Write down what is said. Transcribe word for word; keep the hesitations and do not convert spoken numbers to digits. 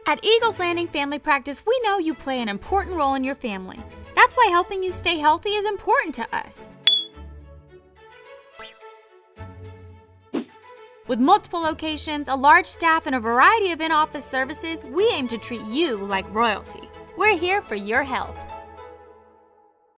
At Eagles Landing Family Practice, we know you play an important role in your family. That's why helping you stay healthy is important to us. With multiple locations, a large staff, and a variety of in-office services, we aim to treat you like royalty. We're here for your health.